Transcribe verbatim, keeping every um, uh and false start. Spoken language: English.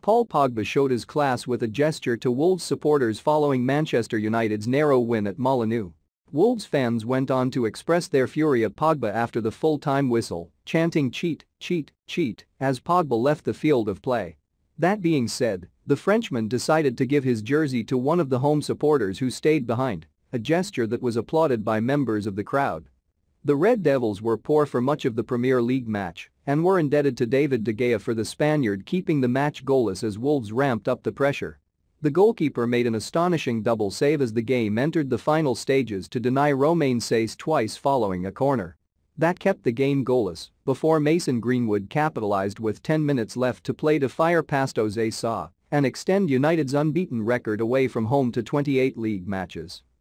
Paul Pogba showed his class with a gesture to Wolves supporters following Manchester United's narrow win at Molineux. Wolves fans went on to express their fury at Pogba after the full-time whistle, chanting "cheat, cheat, cheat" as Pogba left the field of play. That being said, the Frenchman decided to give his jersey to one of the home supporters who stayed behind, a gesture that was applauded by members of the crowd. The Red Devils were poor for much of the Premier League match and were indebted to David de Gea for the Spaniard keeping the match goalless as Wolves ramped up the pressure. The goalkeeper made an astonishing double save as the game entered the final stages to deny Romain Saiss twice following a corner. That kept the game goalless before Mason Greenwood capitalized with ten minutes left to play to fire past Jose Sa and extend United's unbeaten record away from home to twenty-eight league matches.